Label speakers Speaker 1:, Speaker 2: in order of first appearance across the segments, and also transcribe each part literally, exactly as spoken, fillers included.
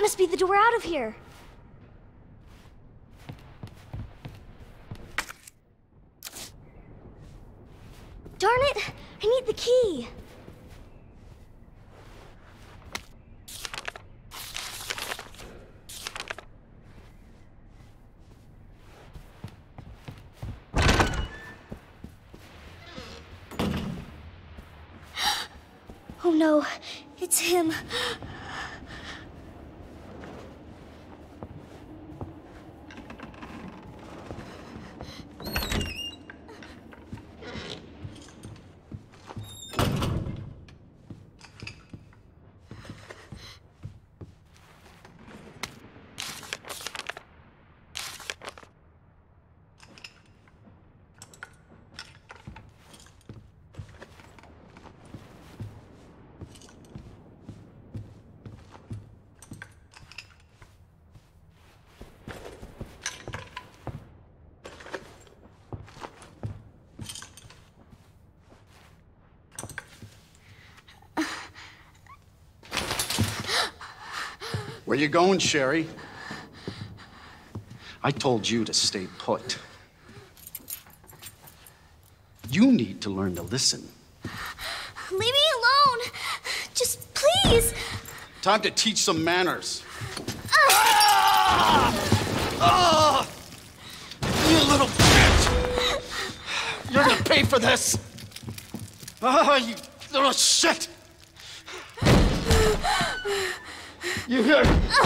Speaker 1: must be the door out of here. Darn it! I need the key. Oh no, it's him.
Speaker 2: Where you going, Sherry? I told you to stay put. You need to learn to listen.
Speaker 1: Leave me alone! Just please!
Speaker 2: Time to teach some manners. Ah! Ah! You little bitch! You're gonna pay for this! Ah, you little shit! You hear?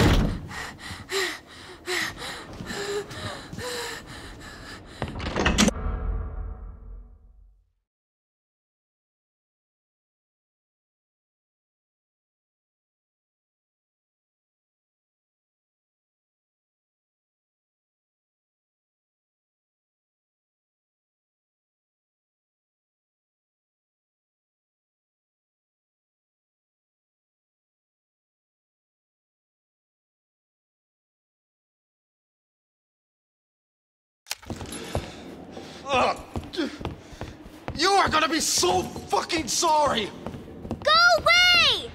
Speaker 2: Uh, you are gonna be so fucking sorry!
Speaker 1: Go away!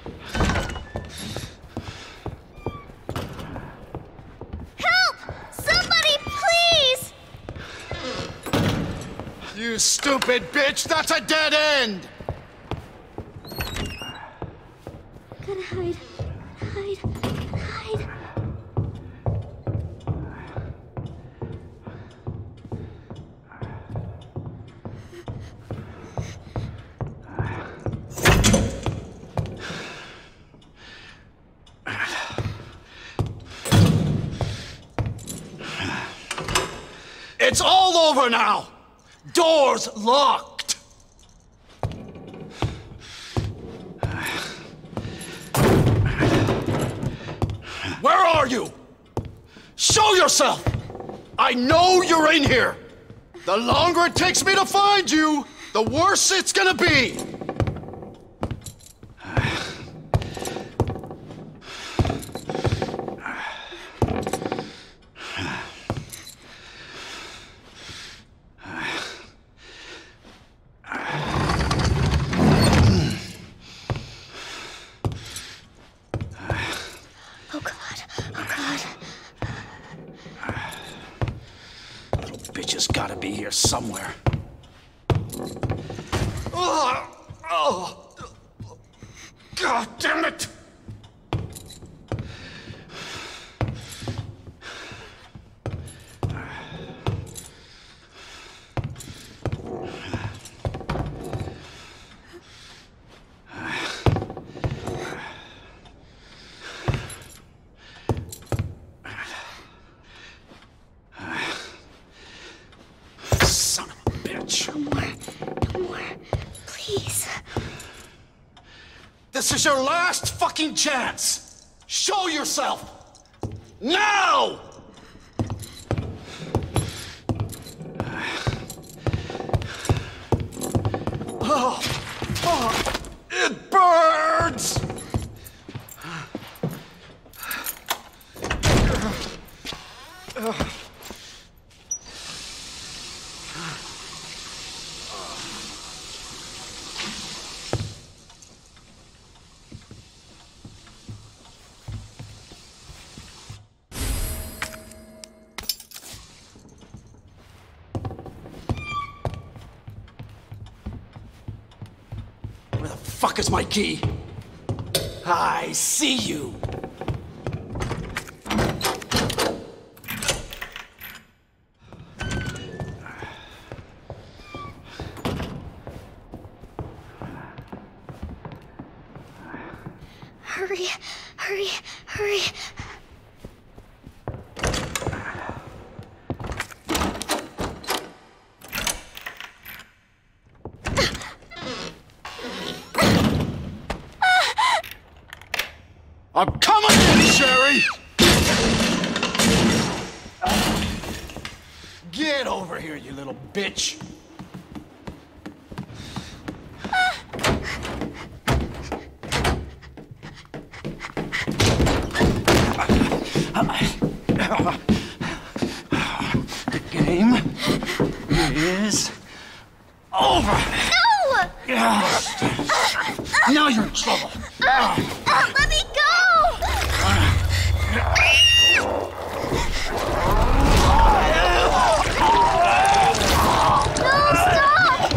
Speaker 1: Help! Somebody, please!
Speaker 2: You stupid bitch! That's a dead end!
Speaker 1: Gotta hide. Hide. Hide.
Speaker 2: It's all over now! Doors locked! Where are you? Show yourself! I know you're in here! The longer it takes me to find you, the worse it's gonna be!
Speaker 1: Oh God, oh God.
Speaker 2: Little bitch has gotta be here somewhere. Oh, oh, God damn it! Son of a bitch.
Speaker 1: No more. No more. Please.
Speaker 2: This is your last fucking chance! Show yourself! Now! Oh, oh, it burns! Ugh. fuck is my key? I see you.
Speaker 1: Hurry, hurry, hurry.
Speaker 2: I'm coming in, Sherry! Get over here, you little bitch! The game is over!
Speaker 1: No!
Speaker 2: Now you're in trouble!
Speaker 1: Let me go! No, stop!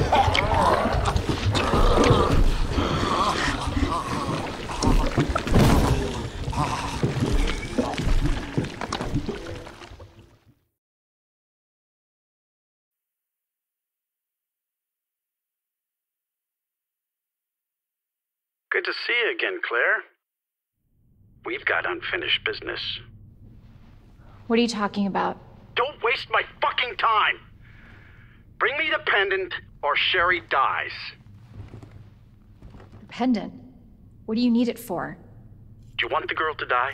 Speaker 3: Good to see you again, Claire. We've got unfinished business.
Speaker 4: What are you talking about?
Speaker 3: Don't waste my fucking time! Bring me the pendant, or Sherry dies.
Speaker 4: The pendant? What do you need it for?
Speaker 3: Do you want the girl to die?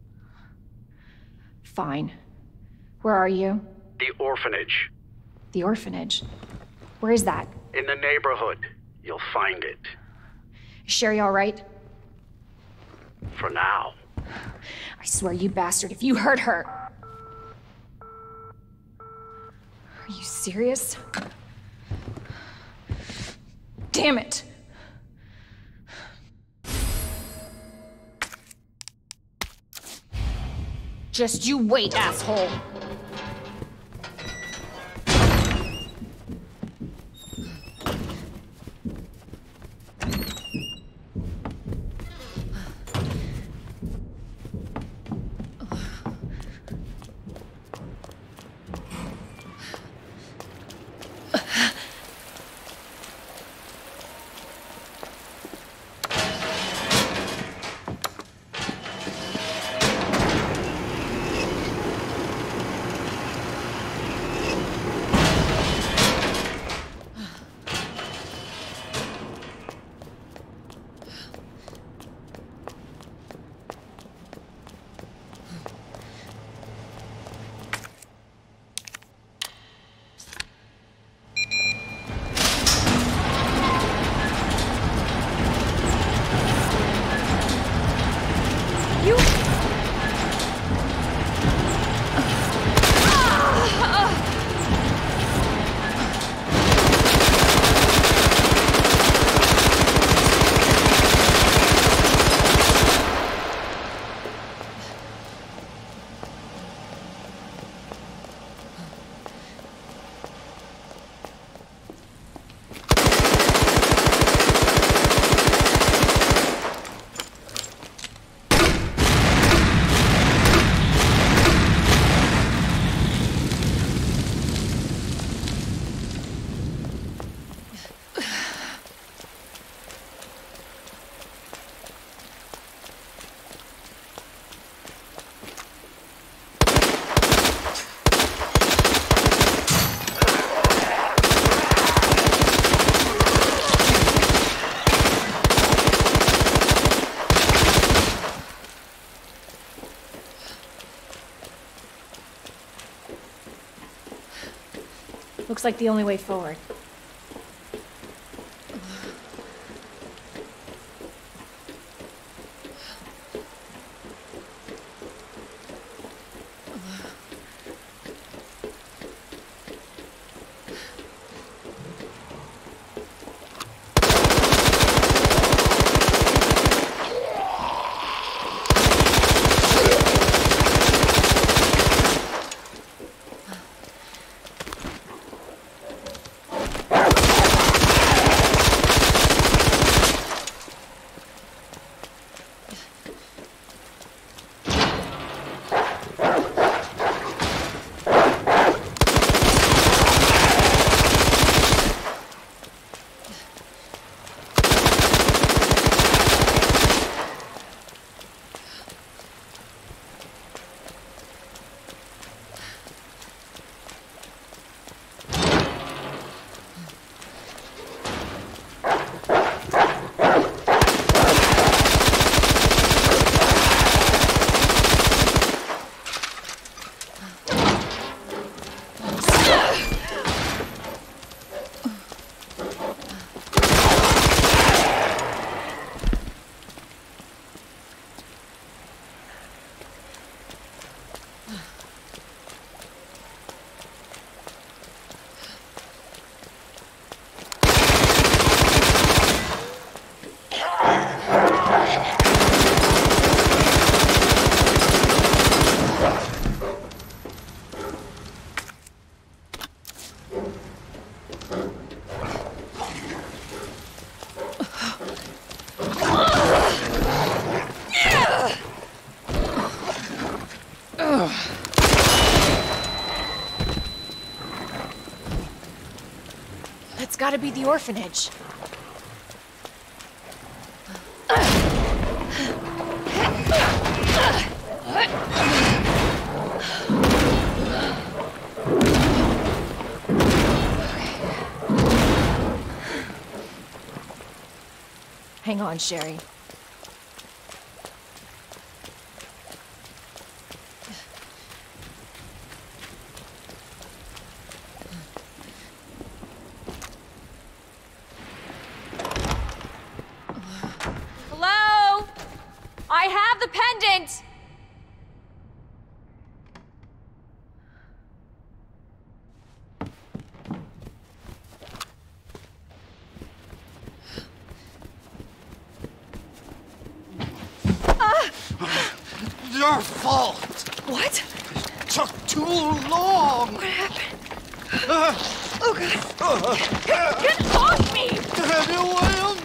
Speaker 4: Fine. Where are you?
Speaker 3: The orphanage.
Speaker 4: The orphanage? Where is that?
Speaker 3: In the neighborhood. You'll find it.
Speaker 4: Is Sherry all right?
Speaker 3: For now.
Speaker 4: I swear, you bastard, if you hurt her... Are you serious? Damn it! Just you wait, asshole! Looks like the only way forward. It's gotta be the orphanage. Hang on, Sherry.
Speaker 5: Hello? I have the pendant!
Speaker 2: Your fault!
Speaker 4: What?
Speaker 2: It took too long!
Speaker 4: What happened?
Speaker 2: Uh,
Speaker 4: Oh god.
Speaker 2: uh,
Speaker 4: Get off me!
Speaker 2: Daniel Williams!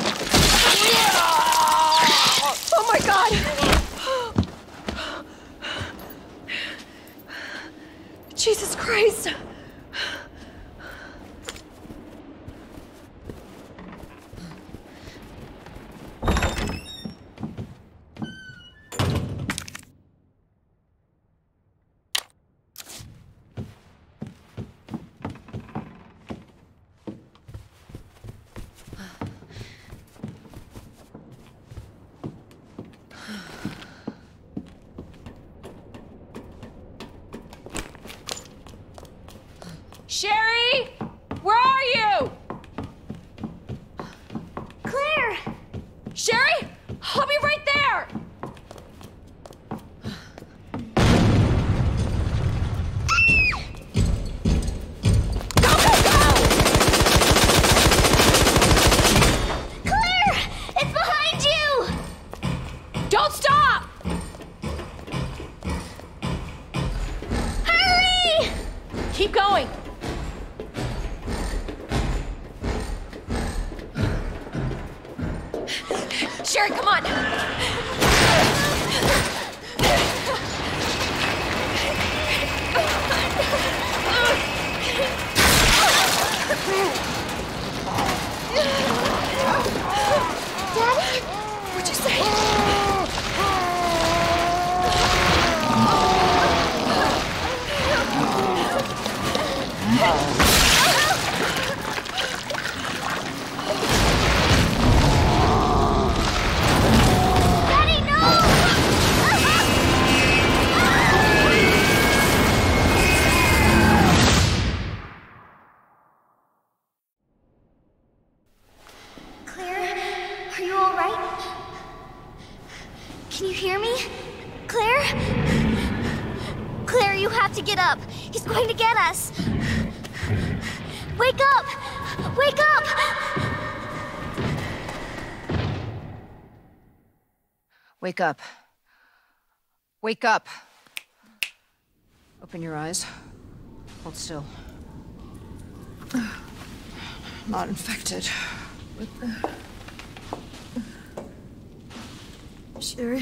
Speaker 4: Oh my god! Jesus Christ!
Speaker 5: Sherry? Where are you?
Speaker 1: Claire!
Speaker 5: Sherry? I'll be right there! Go, go, go!
Speaker 1: Claire! It's behind you!
Speaker 5: Don't stop!
Speaker 1: Hurry!
Speaker 5: Keep going. Sherry, come on!
Speaker 1: Daddy?
Speaker 5: What'd you say?
Speaker 1: Daddy, no! Claire, are you all right? Can you hear me? Claire? Claire, you have to get up. He's going to get us. Wake up! Wake up!
Speaker 6: Wake up. Wake up. Open your eyes. Hold still. Not infected.
Speaker 4: Sherry?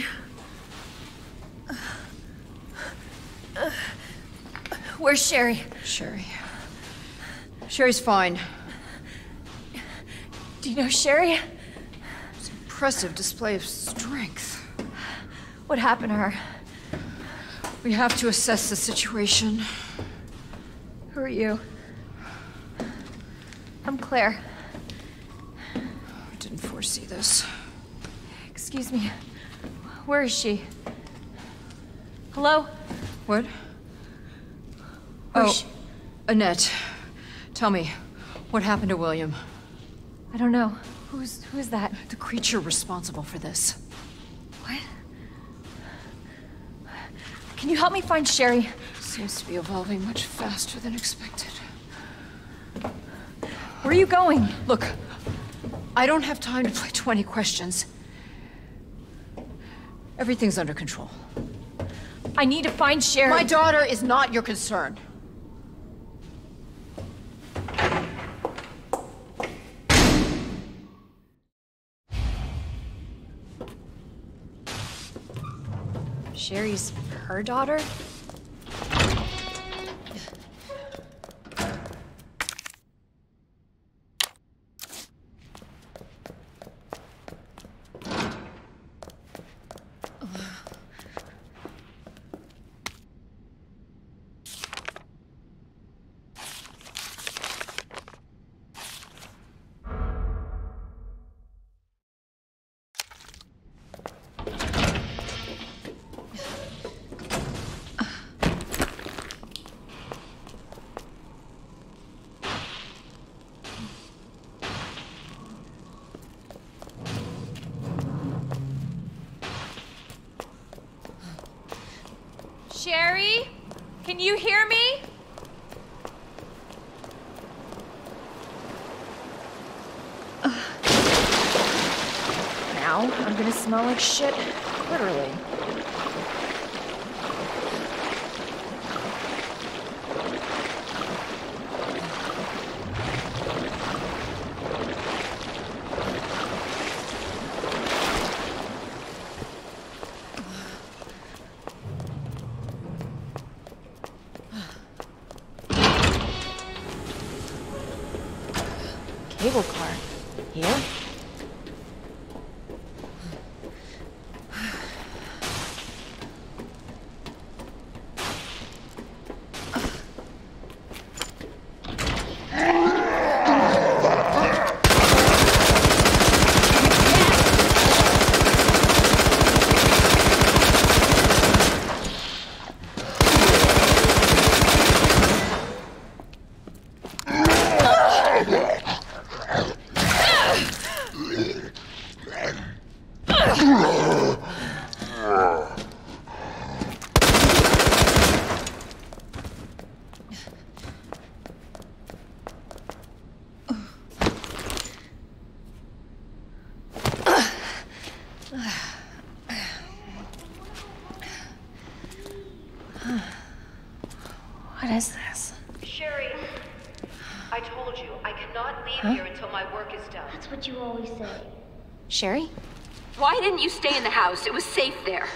Speaker 4: Where's Sherry?
Speaker 6: Sherry. Sherry's fine.
Speaker 4: Do you know Sherry?
Speaker 6: It's an impressive display of strength.
Speaker 4: What happened to her?
Speaker 6: We have to assess the situation.
Speaker 4: Who are you? I'm Claire.
Speaker 6: I didn't foresee this.
Speaker 4: Excuse me. Where is she? Hello?
Speaker 6: What?
Speaker 4: Where's
Speaker 6: Oh,
Speaker 4: she?
Speaker 6: Annette. Tell me, what happened to William?
Speaker 4: I don't know. Who's who is that?
Speaker 6: The creature responsible for this.
Speaker 4: What? Can you help me find Sherry?
Speaker 6: Seems to be evolving much faster than expected.
Speaker 4: Where are you going?
Speaker 6: Look, I don't have time to play twenty questions. Everything's under control.
Speaker 4: I need to find Sherry.
Speaker 6: My daughter is not your concern.
Speaker 4: Sherry's her daughter? you hear me? Now I'm gonna smell like shit, literally. Cable car. Here? What is this?
Speaker 7: Sherry, I told you, I cannot leave
Speaker 4: Huh?
Speaker 7: here until my work is done.
Speaker 1: That's what you always say.
Speaker 4: Sherry?
Speaker 5: Why didn't you stay in the house? It was safe there.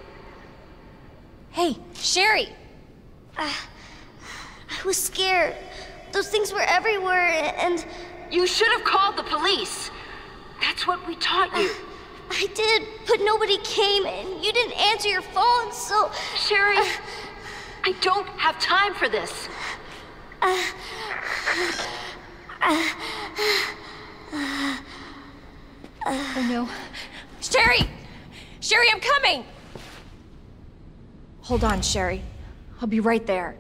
Speaker 4: Hey, Sherry!
Speaker 1: I was scared. Those things were everywhere, and
Speaker 5: You should have called the police. That's what we taught you.
Speaker 1: I did, but nobody came, and you didn't answer your phone, so...
Speaker 5: Sherry, I don't have time for this.
Speaker 4: Oh no. Sherry! Sherry, I'm coming! Hold on, Sherry. I'll be right there.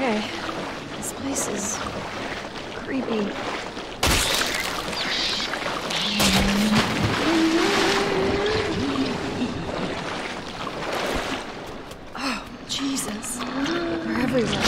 Speaker 4: Okay. This place is creepy. Oh, Jesus. They're everywhere.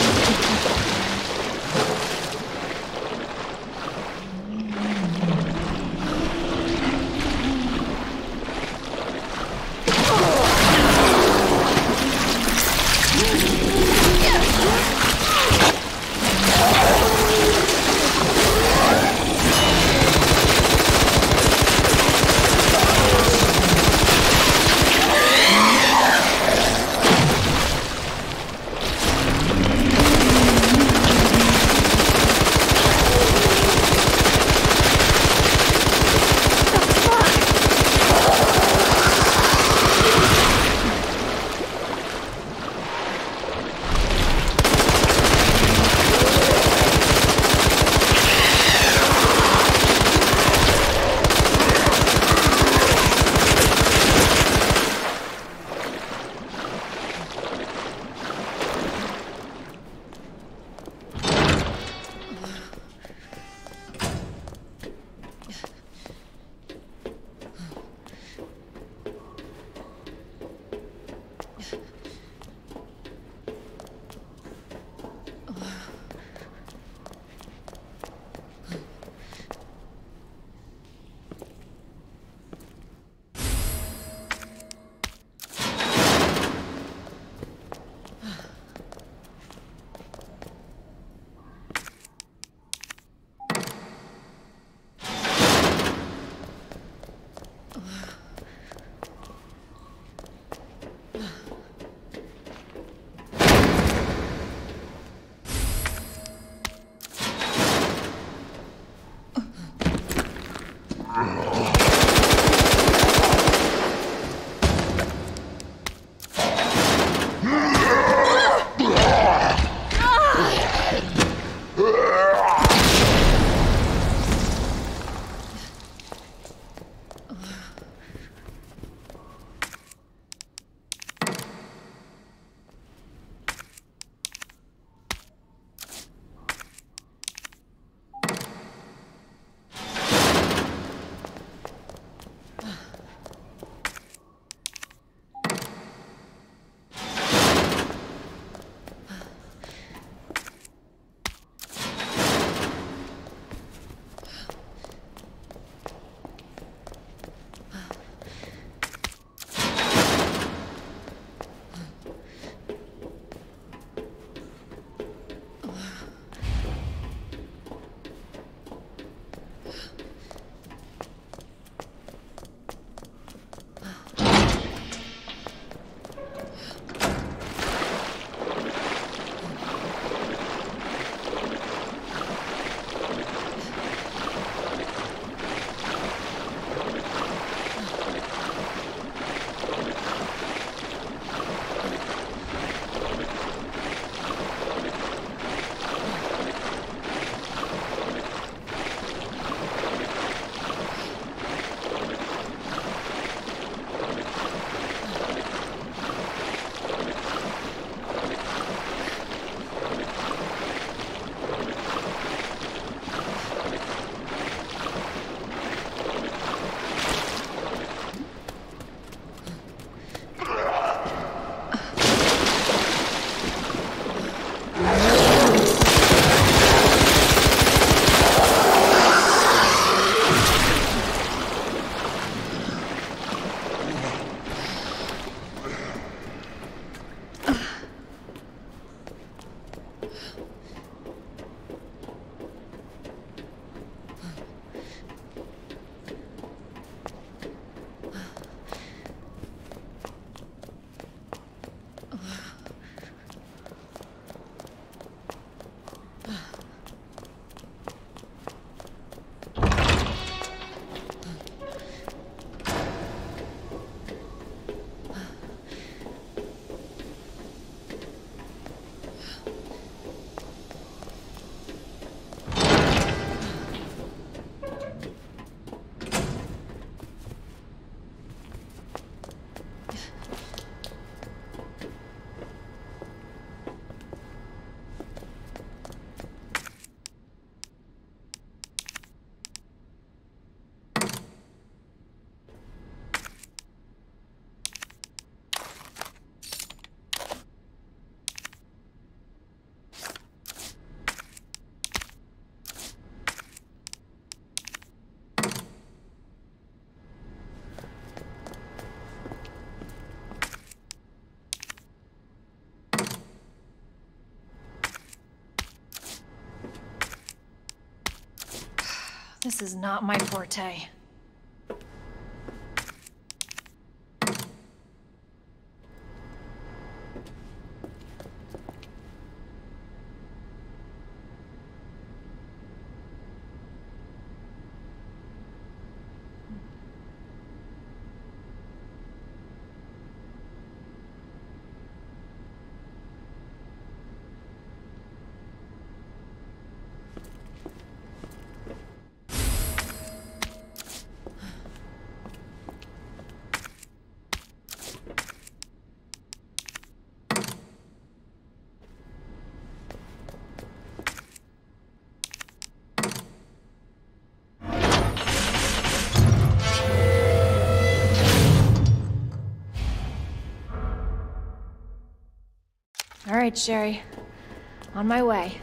Speaker 4: This is not my forte. All right, Sherry. On my way.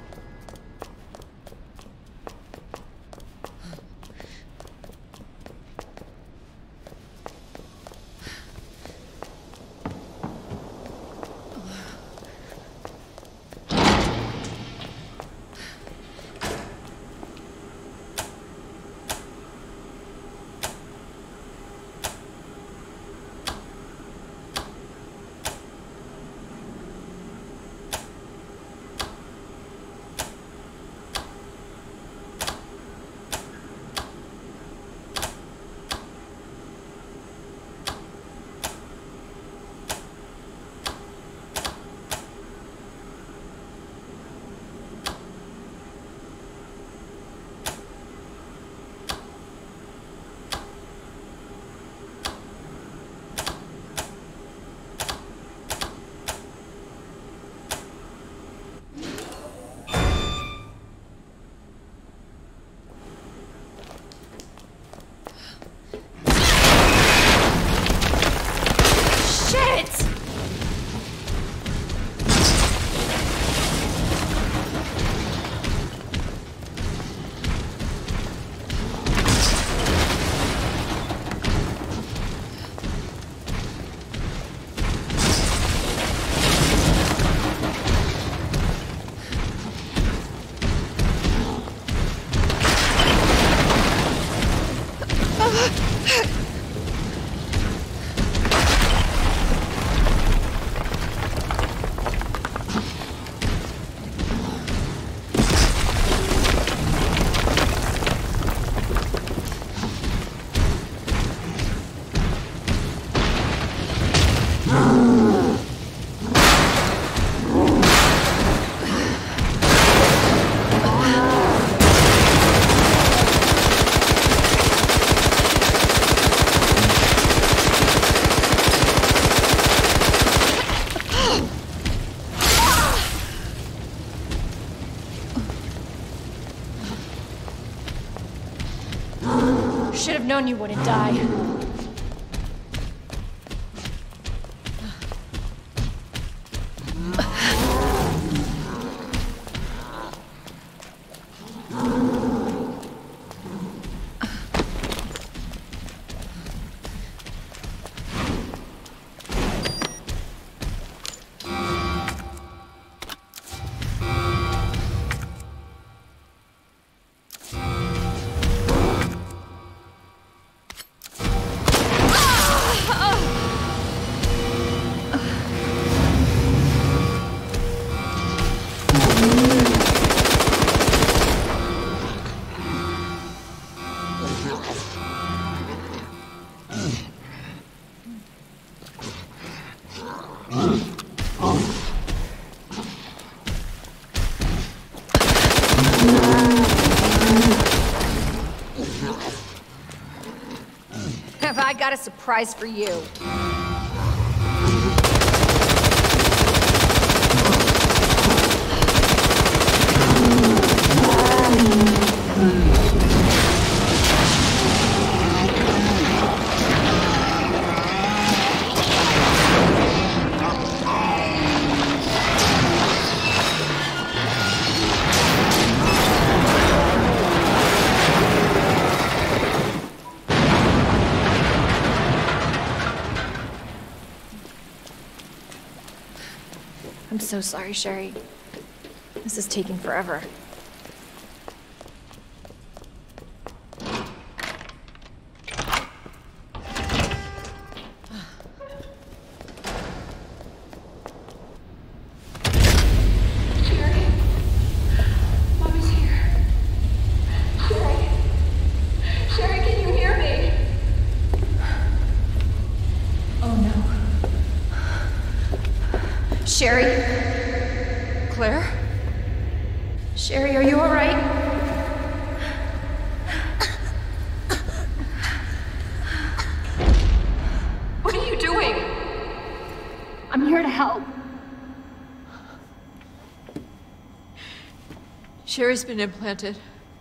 Speaker 4: Should have known you wouldn't die. Have I got a surprise for you? I'm so sorry, Sherry. This is taking forever.
Speaker 1: help.
Speaker 6: Sherry's been implanted.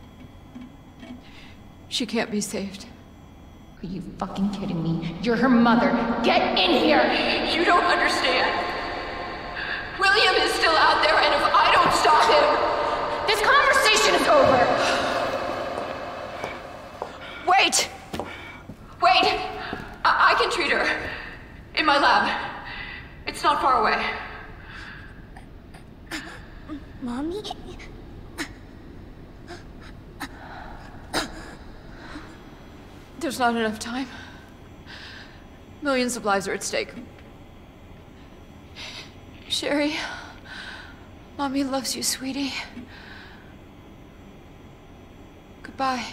Speaker 6: She can't be saved.
Speaker 4: Are you fucking kidding me? You're her mother. Get in here!
Speaker 6: You don't understand. William is still out there, and if I don't stop him...
Speaker 4: This conversation is over!
Speaker 6: Wait! Wait! I, I can treat her. In my lab. It's not far away.
Speaker 1: Mommy?
Speaker 6: There's not enough time. Millions of lives are at stake. Sherry, Mommy loves you, sweetie. Goodbye.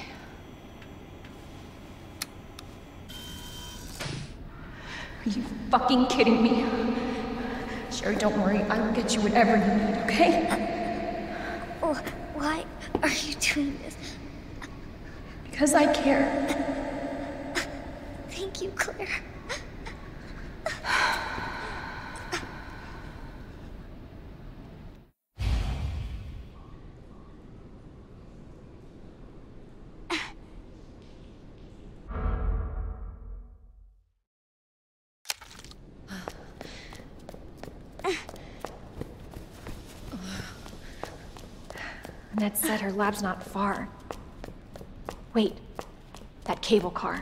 Speaker 4: Are you fucking kidding me? Sherry, don't worry. I will get you whatever you need, okay?
Speaker 1: Oh, why are you doing this?
Speaker 4: Because I care.
Speaker 1: Thank you, Claire.
Speaker 4: Annette said her lab's not far. Wait, that cable car.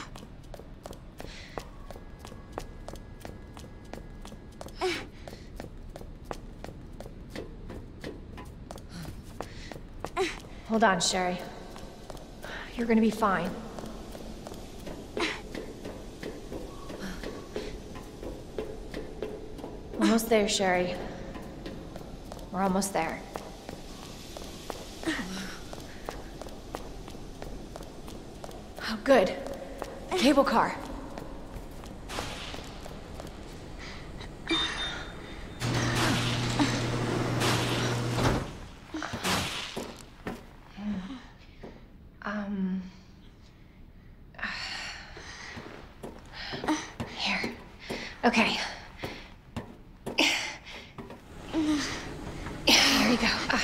Speaker 4: Hold on, Sherry. You're gonna be fine. Almost there, Sherry. We're almost there. Oh, good. Cable car. Um... Here. Okay. Here we go. Uh,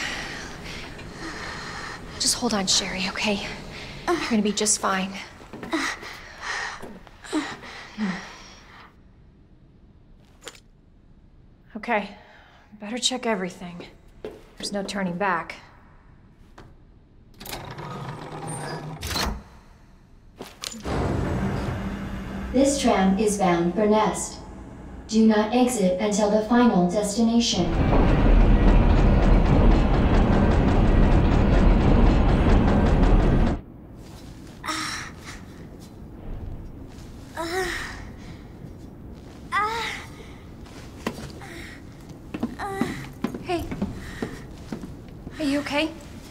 Speaker 4: just hold on, Sherry, okay? You're gonna be just fine. Okay, better check everything. There's no turning back.
Speaker 8: This tram is bound for Nest. Do not exit until the final destination.
Speaker 4: Hey. Are you okay?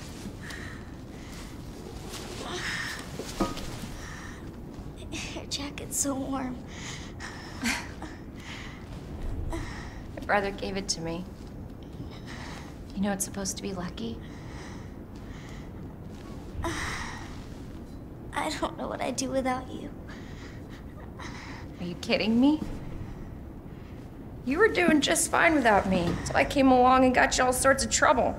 Speaker 1: Your jacket's so warm.
Speaker 4: My brother gave it to me. You know it's supposed to be lucky?
Speaker 1: I don't know what I'd do without you.
Speaker 4: Are you kidding me? You were doing just fine without me, so I came along and got you all sorts of trouble.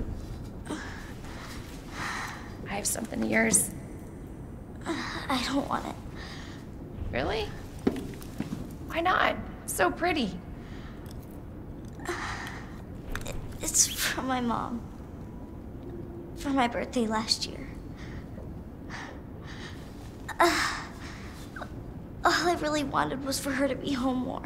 Speaker 4: I have something of yours.
Speaker 1: I don't want it.
Speaker 4: Really? Why not? It's so pretty.
Speaker 1: It's from my mom. For my birthday last year. Uh, all I really wanted was for her to be home more.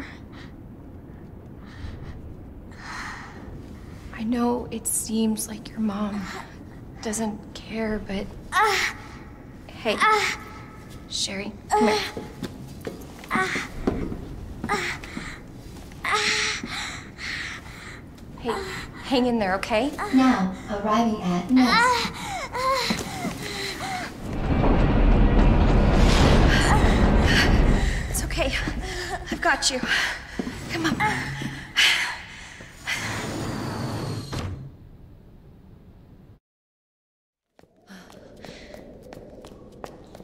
Speaker 4: I know it seems like your mom doesn't care, but...
Speaker 1: Uh,
Speaker 4: hey,
Speaker 1: uh,
Speaker 4: Sherry, come
Speaker 1: uh,
Speaker 4: here.
Speaker 1: Uh, uh, uh,
Speaker 4: Hey, hang in there, okay?
Speaker 8: Now, arriving at Nest.
Speaker 4: It's okay. I've got you. Come on.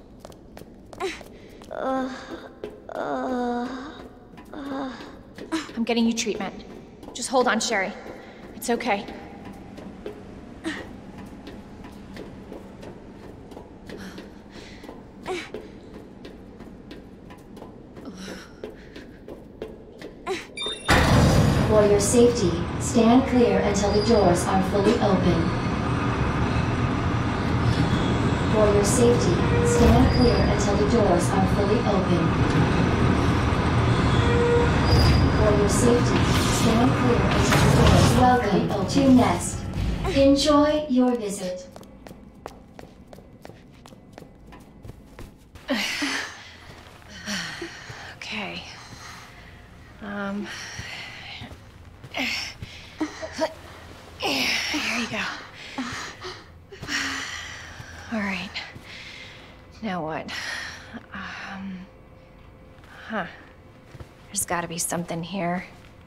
Speaker 1: Uh, uh, uh.
Speaker 4: I'm getting you treatment. Just hold on, Sherry. It's okay.
Speaker 8: For your safety, stand clear until the doors are fully open. For your safety, stand clear until the doors are fully open. For your safety, stand clear until the doors are fully open. Welcome to Nest. Enjoy your visit.
Speaker 4: Okay. Um... Here you go. All right. Now what? Um... Huh. There's gotta be something here.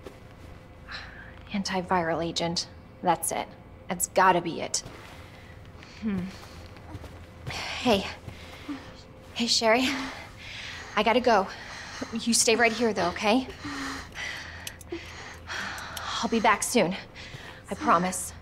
Speaker 4: Antiviral agent. That's it. That's gotta be it. Hmm. Hey. Hey, Sherry. I gotta go. You stay right here, though, okay? I'll be back soon. I promise.